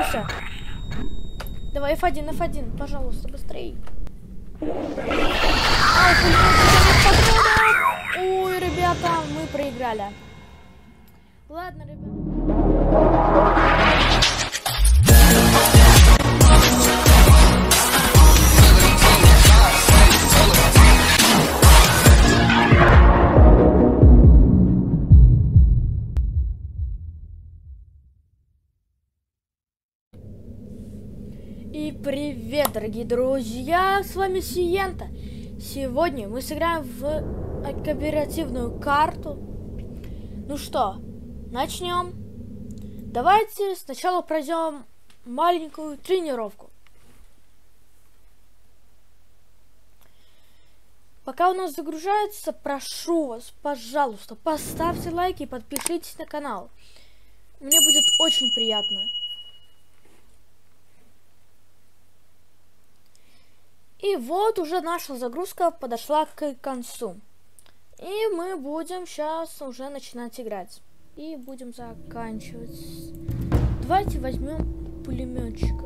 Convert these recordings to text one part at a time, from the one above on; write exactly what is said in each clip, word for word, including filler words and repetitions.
Готовься. Давай, эф один, эф один, пожалуйста, быстрей. Ой, ребята, мы проиграли. Ладно, ребята. И привет, дорогие друзья, с вами Сиента. Сегодня мы сыграем в кооперативную карту. Ну что, начнем. Давайте сначала пройдем маленькую тренировку. Пока у нас загружается, прошу вас, пожалуйста, поставьте лайки и подпишитесь на канал. Мне будет очень приятно. И вот уже наша загрузка подошла к концу. И мы будем сейчас уже начинать играть. И будем заканчивать. Давайте возьмем пулеметчика.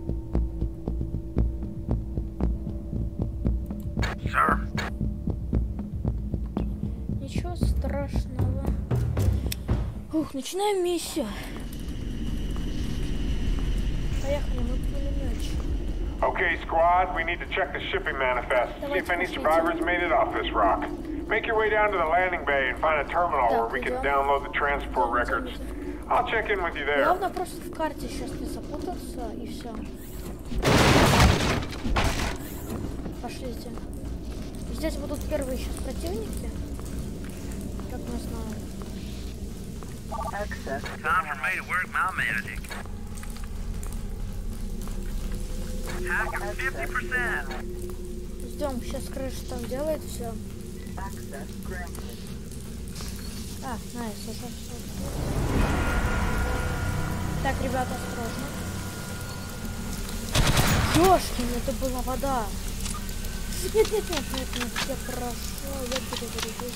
Sir. Ничего страшного. Ух, начинаем миссию. Поехали, мы пулеметчик. Okay, squad, we need to check the shipping manifest. See if any survivors made it off this rock. Make your way down to the landing bay and find a terminal where we can download the transport records. I'll check in with you there. Главное просто в карте сейчас не запутаться и все. Пошлите. Здесь будут первые сейчас противники. Как мы знаем. Time for me to work my magic. fifty percent. Ждем, сейчас крыша там делает все. А, найс, уже все. Так, ребята, осторожно. Ёшкин, это была вода. Нет, нет, нет, нет, нет, я прошу, я перезарядил.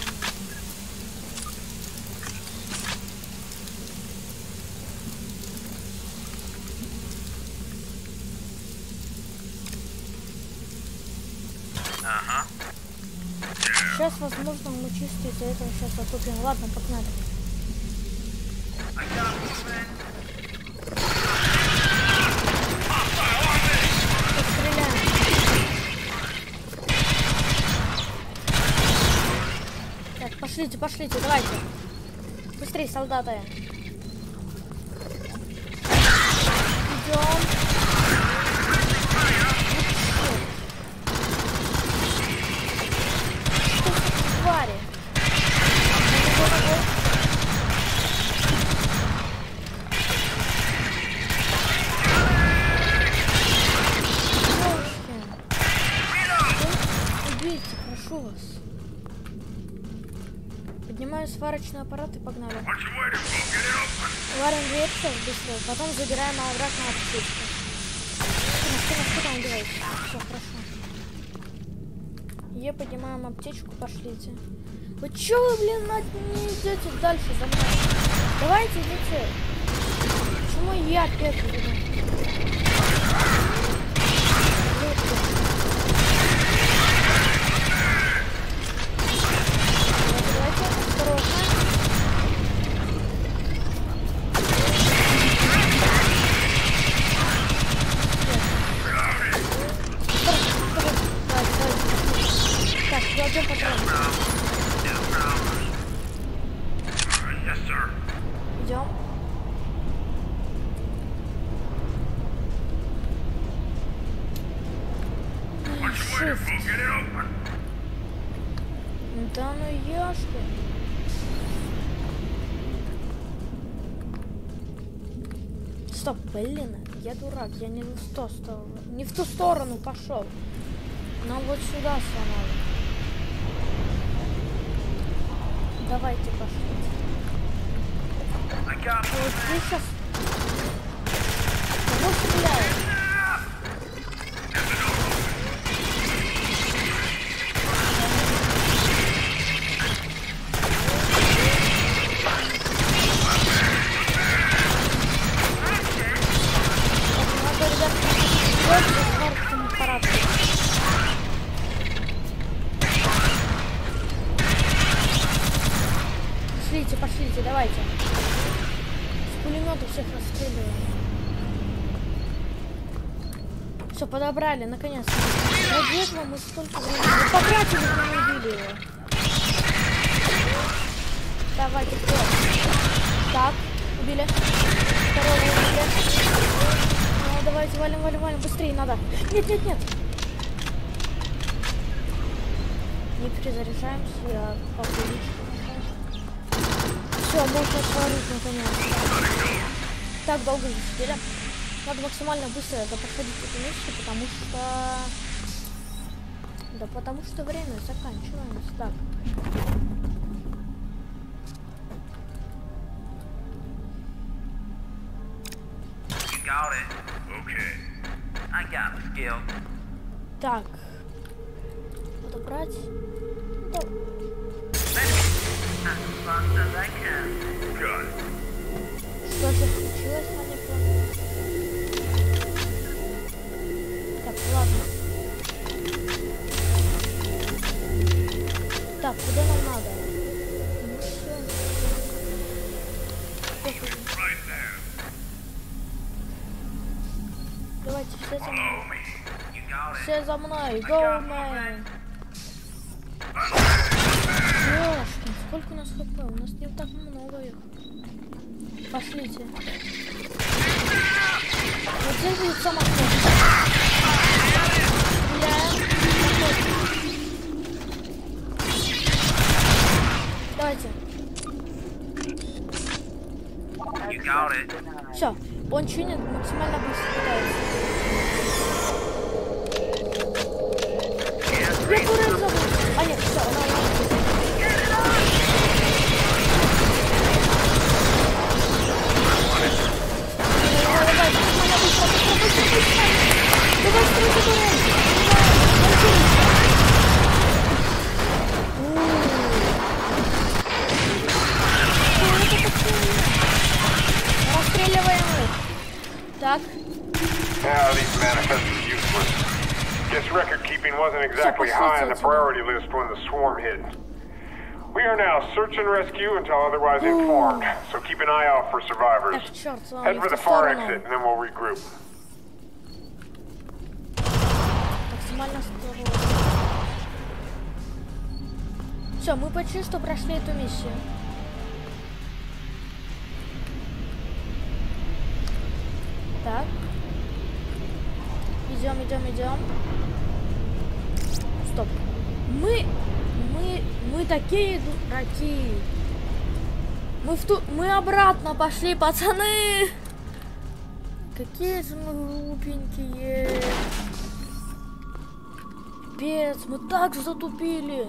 Ага. Сейчас, возможно, мы чисто из-за этого сейчас затупим. Ладно, погнали. Постреляем. Так, пошлите, пошлите, давайте. Быстрее, солдаты. Идем. Убейте, прошу вас. Поднимаю сварочный аппарат и погнали. Варим дверь сейчас быстро, потом забираем обратно аптечку. Что, что там делать? Все, хорошо. Е, поднимаем аптечку, пошлите. Вы чё вы, блин, не идете дальше за мной? Давайте, идите. Почему я опять иду? Давайте, осторожно. Так, кладем патрон. Идем. Shift. Да ну ёшки. Стоп, блин, я дурак, я не в ту сторону, не в ту сторону пошел. Нам вот сюда сломали. Давайте пошли. Вот ты сейчас... Кого стреляешь? давайте захватим аппарат. Пошлите, пошлите, давайте. С пулемета всех расстреливаем. Все, подобрали, наконец-то. Ради этого мы столько времени потратили, но не убили его. Давайте, вперед. Так, убили. Второго убили. Ну, давайте, валим, валим, валим. Быстрее надо. Нет, нет, нет. Не перезаряжаемся, я популить. Все, можно сварить наконец-то. Так долго засидели. Надо максимально быстро это проходить эту миссию, потому что... Да потому что время заканчивается. Так. Got it. Okay. I got the skill. Так. Надо брать. Да. Что же случилось, Аника? Так, ладно. Так, куда нам надо? Ну все. Давайте все за мной. Все за мной. Go, man. Ёшкин, сколько у нас хп? У нас не так много их. Пошлите. Вот здесь будет сама кнопка. Давайте. Все, он чинит максимально быстро пытается. Я кураю забыл. А нет, все, она уже. Расстреливаем их. Так. Now these manifests are useless. Guess record keeping wasn't exactly high on the priority list when the swarm hit. We are now search and rescue until otherwise informed, so keep an eye out for survivors. Эх, черт, Head for the far exit and then we'll regroup. Максимально скоро. Все, мы почти что прошли эту миссию. Так. Идем, идем, идем. Стоп. Мы, мы, мы такие дураки. Мы в ту, мы обратно пошли, пацаны. Какие же мы глупенькие. Пец, мы так затупили.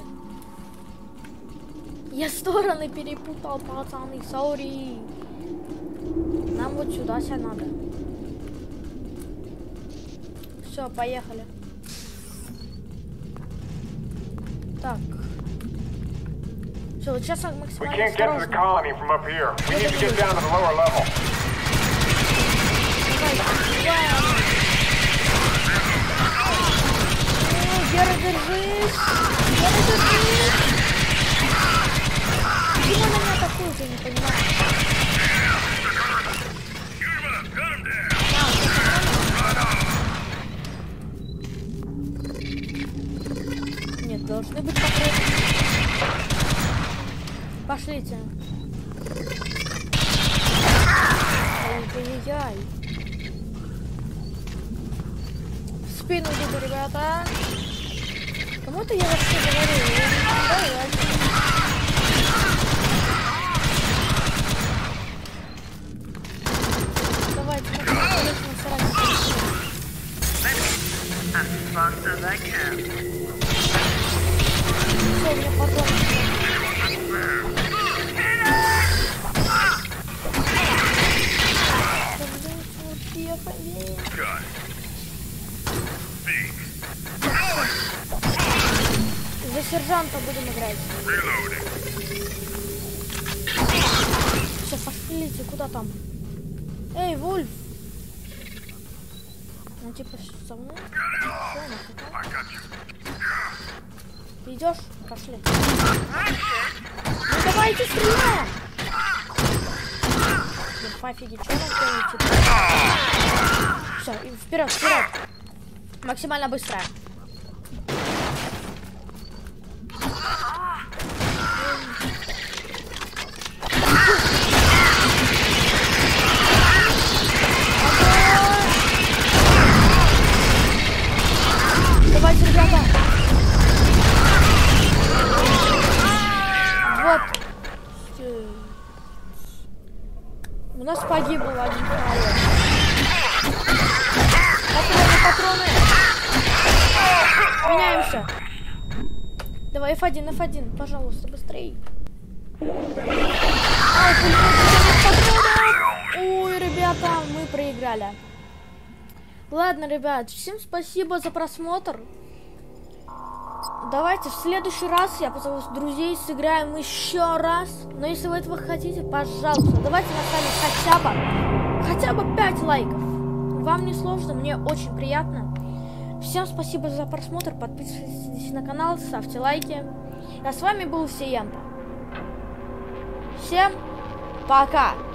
Я стороны перепутал, пацаны, сори. Нам вот сюда сейчас надо. Все, поехали. Так. Все, вот сейчас максимально осторожно. Давай, Гера, держись! Гера, держись! Почему на меня атакуют, я не понимаю. Нет, должны быть покрыты. Пошлите. Ай-яй-яй. В спину иду, ребята. Кому-то я вообще говорю, я не знаю, я... Давайте, мы полезем сразу. Все, у меня патроны. За сержанта будем играть. Все, пошлите, куда там? Эй, Вульф! Ну типа со мной. Ты идешь? Пошли. Ну давайте стреляем! Пофиги, что нам делаете? Все, и вперед, вперед! Максимально быстро. Давайте, ребята. Вот. У нас погиб был один человек. Патроны, патроны. Меняемся. Давай, эф один, эф один, пожалуйста, быстрей. Ой, ребята, мы проиграли. Ладно, ребят, всем спасибо за просмотр. Давайте в следующий раз я позову друзей, сыграем еще раз. Но если вы этого хотите, пожалуйста, давайте наставим хотя бы, хотя бы пять лайков. Вам не сложно, мне очень приятно. Всем спасибо за просмотр, подписывайтесь на канал, ставьте лайки. А с вами был Сиемпа. Всем пока!